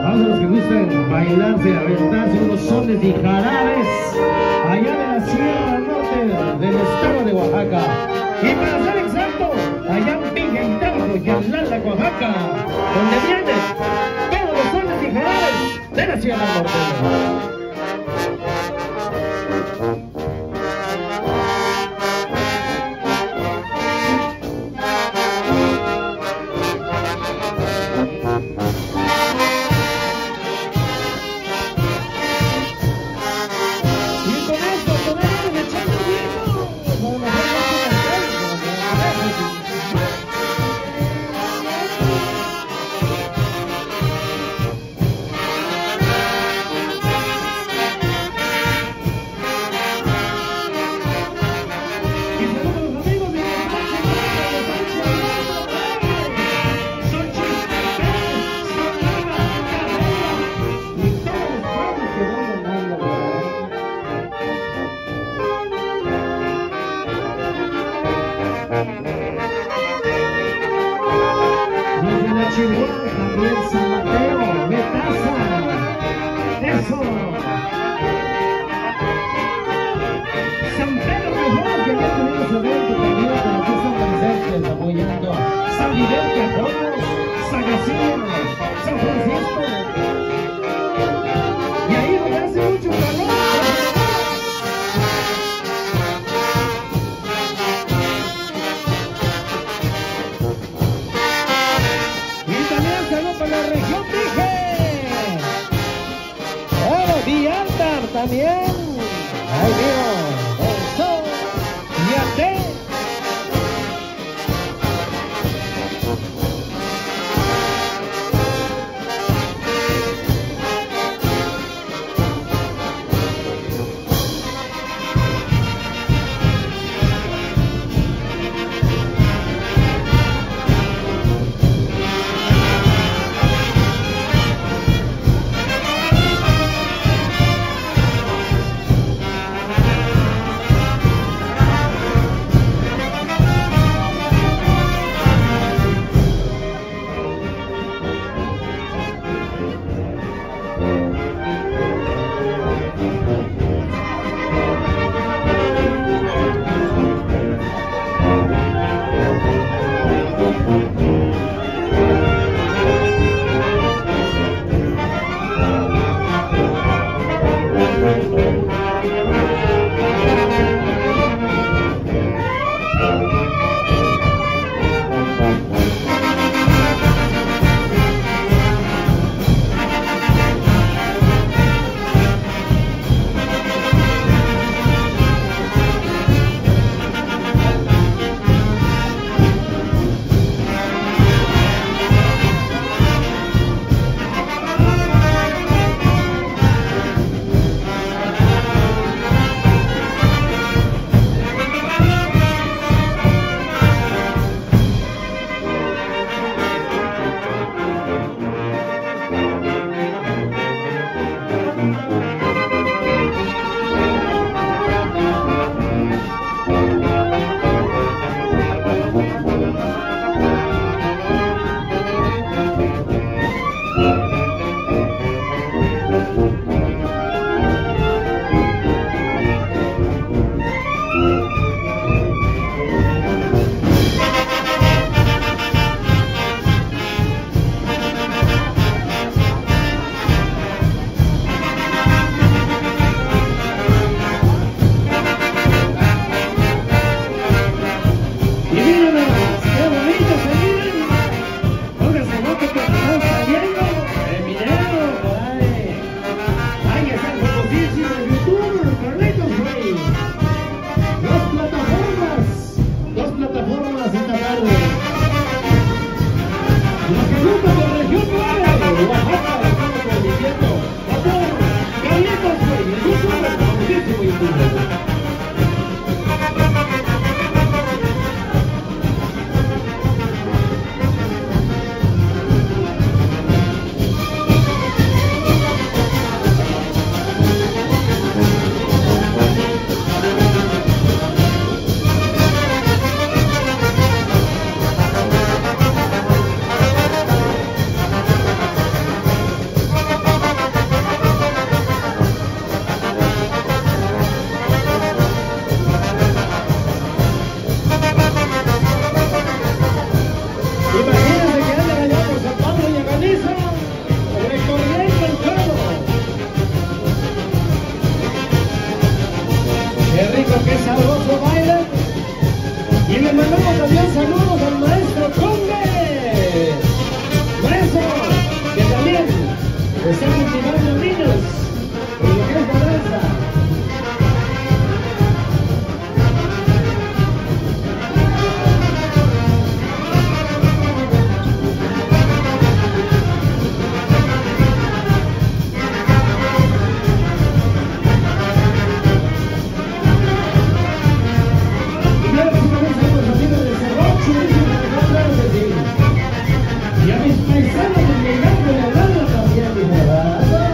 Vamos a los que gusten bailarse, aventarse unos sones y jarabes allá de la Sierra Norte del estado de Oaxaca. Y para ser exacto, allá en Villa Hidalgo, Yalala, Oaxaca, donde vienen todos los sones y jarabes de la Sierra Norte. También San Mateo, Metaza, eso. San Pedro Mejor, que ya tuvimos evento también con los que están presentes apoyando. San Miguel Cajones, San Jacinto, San Francisco. Y ahí donde hace mucho calor. Para la región Dije, Villaltar también, ahí vino, eso, Yate. Se están motivando niños en lo que es la danza. Y claro, finalmente a los amigos de Cerrón, claro que sí. Y a mis paisanos de Llegando de Hablando también, mi hermano.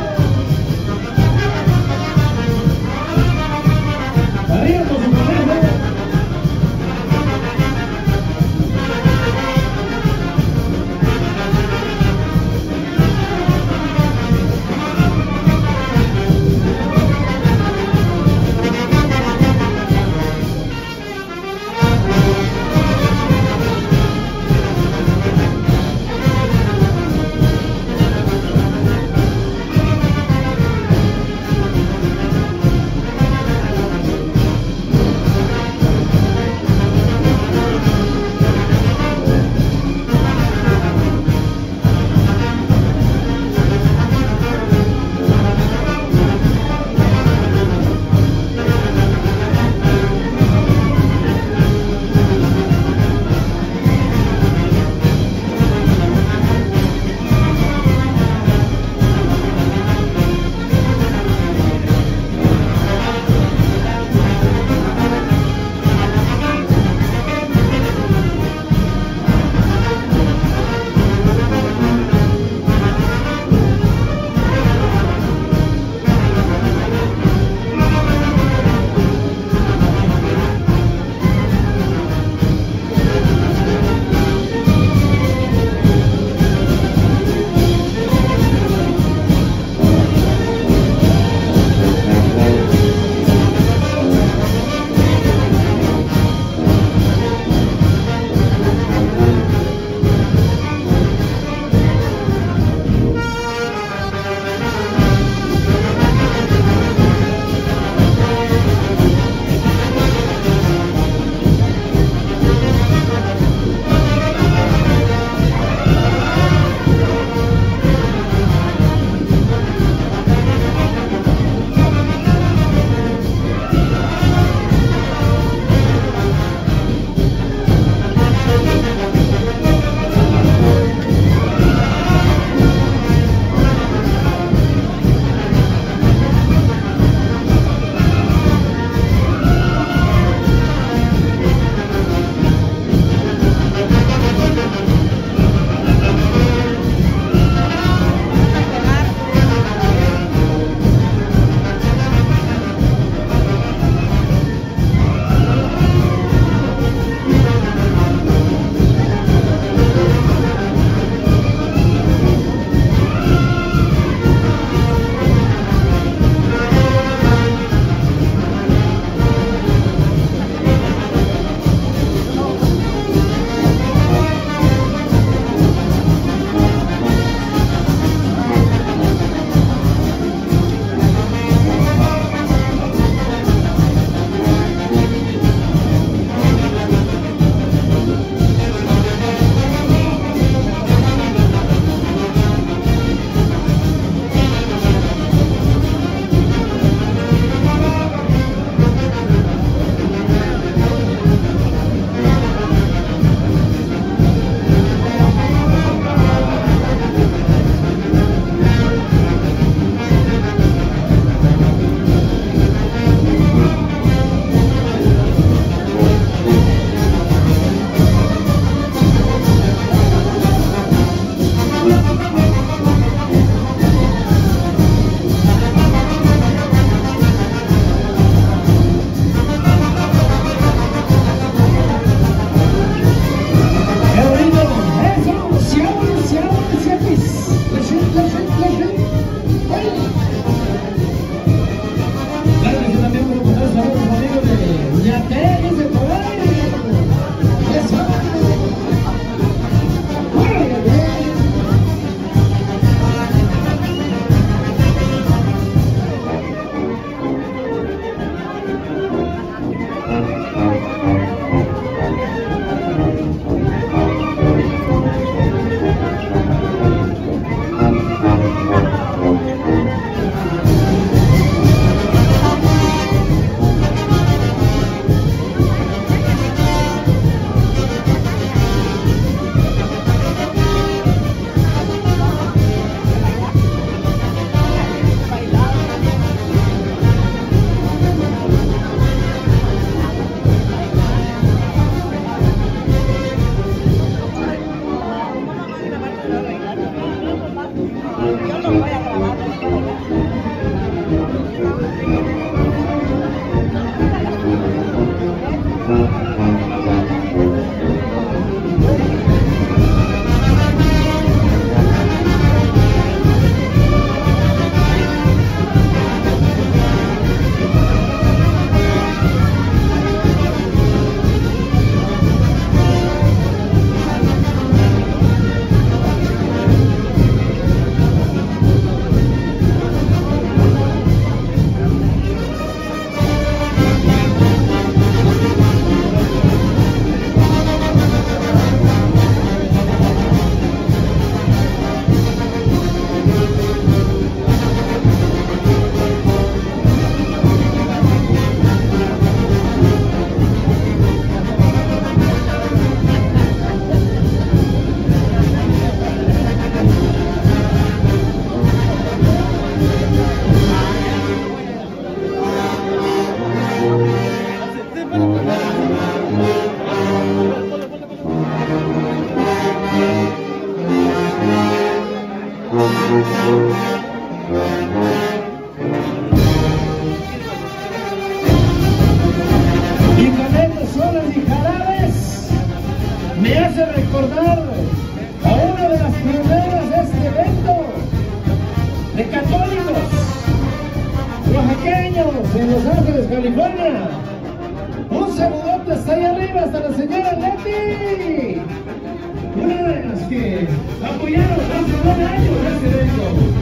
Y con estos sones y jarabes me hace recordar a una de las pioneras de este evento de católicos oaxaqueños en Los Ángeles, California. Un saludote hasta allá arriba, hasta la señora Leti, una de las que apoyaron hace 9 años este evento.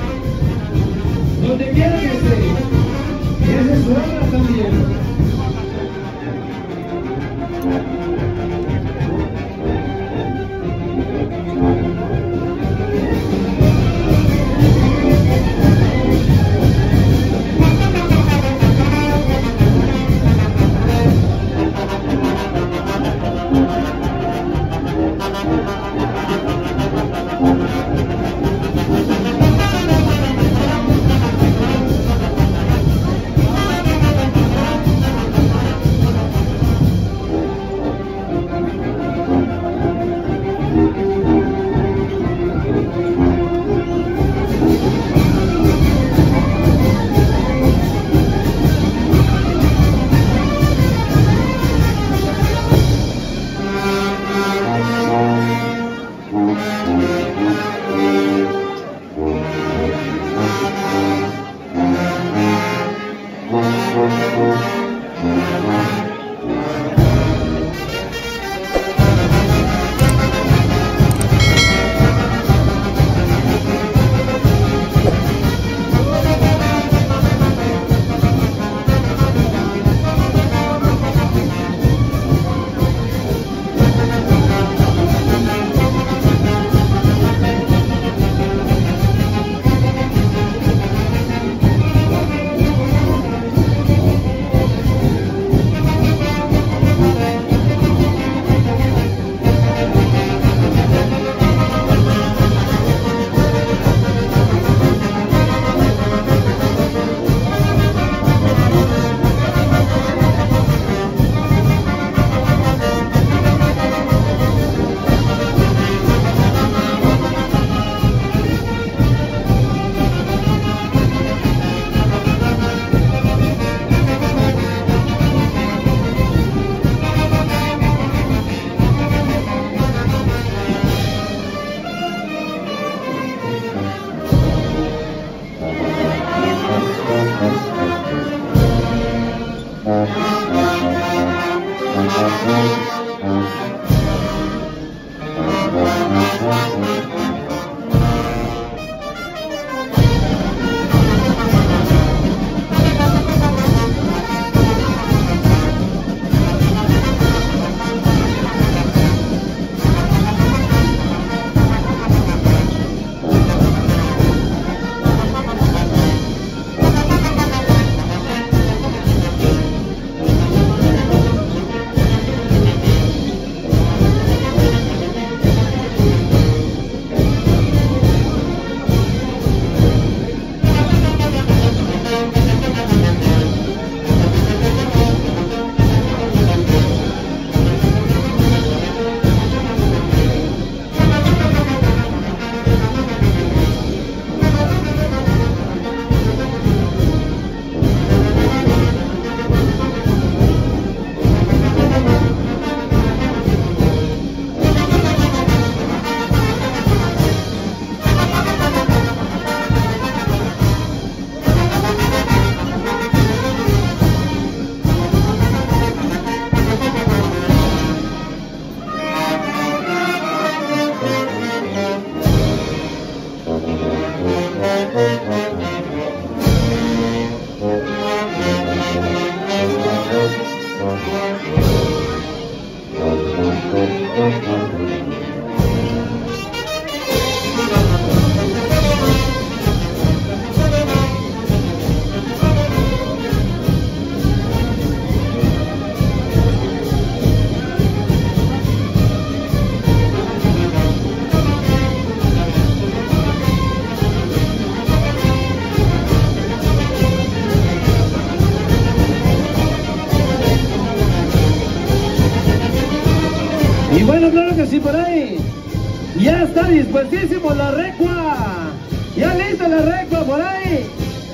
Donde quiera que esté, esa es su obra también. Y bueno, claro que sí, por ahí ya está dispuestísimo la recua por ahí.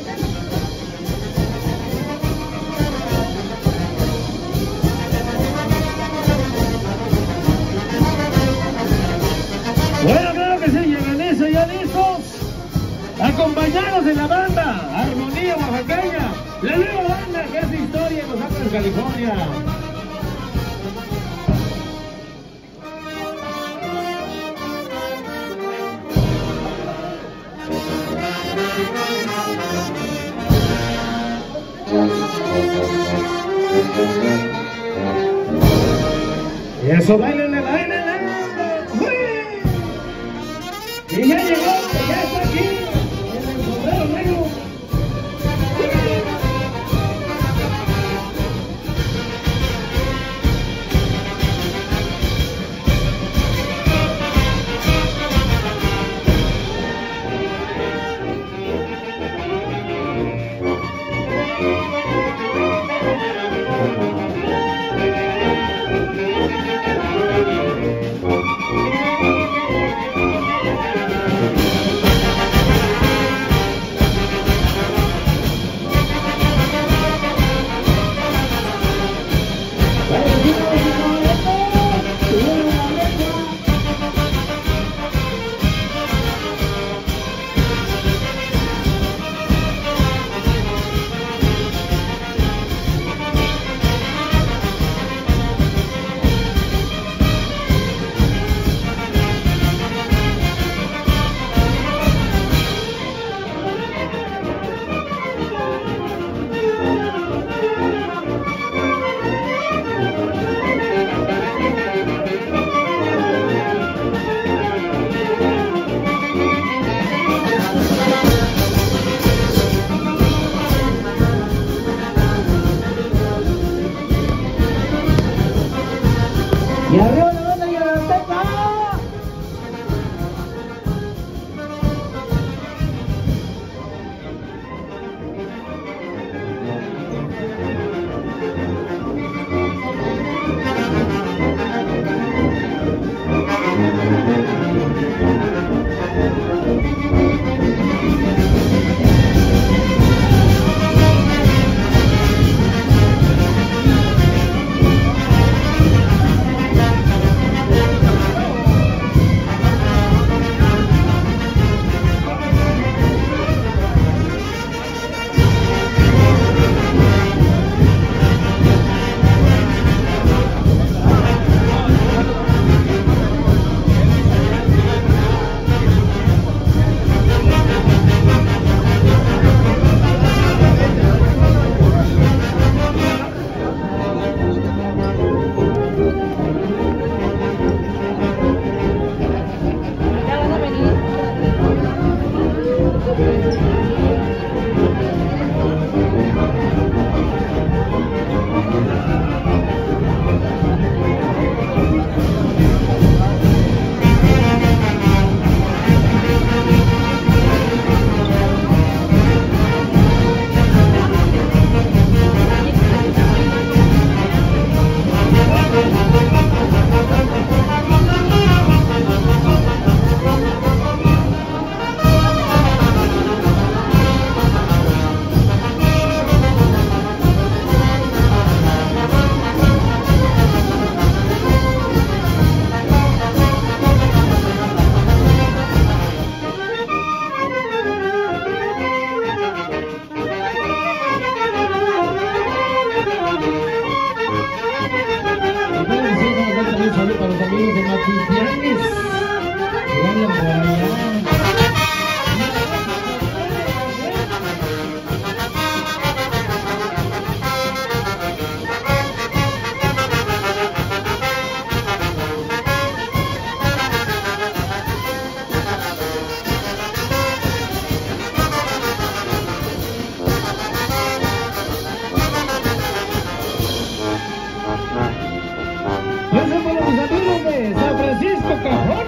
Bueno, claro que sí, llegan eso ya listos. Acompañados de la banda Armonía Oaxaqueña, la nueva banda que hace historia en Los Ángeles, California. Y eso, bailenle, bailenle. Y ya llegó, ya está aquí, en el sombrero negro. Y arriba la banda y a la teca. Un saludo para los amigos de Matipianes. Andan por allá. Yo soy para los amigos de San Francisco Cajón.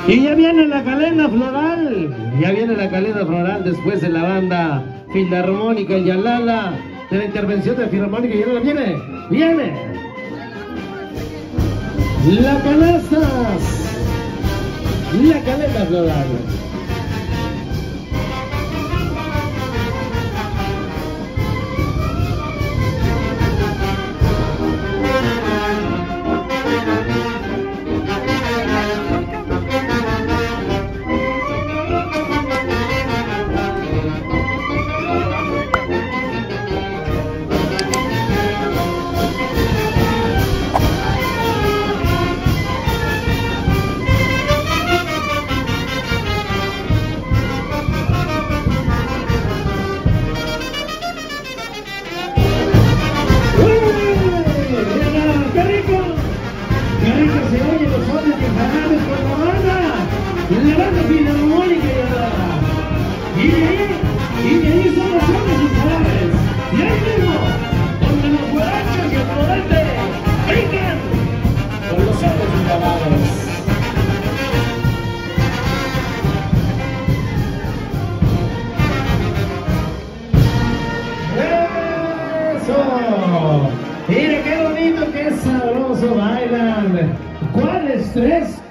Y ya viene la calenda floral. Ya viene la calenda floral después de la banda Filarmónica Yalala. De la intervención de Filarmónica Yalala. Viene. La canastas. La calenda floral. Se oye los sones de jarabes con la banda Filarmónica y de ahí son los sones y jarabes. Y ahí mismo, donde los guarachos y el florete brincan con los sones y jarabes. ¡Eso! Mira qué bonito, qué sabroso bailan. ¿Cuál estrés?